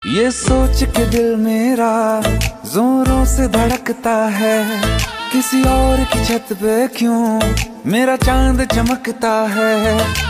ये सोच के दिल मेरा जोरों से धड़कता है, किसी और की छत पे क्यों मेरा चांद चमकता है।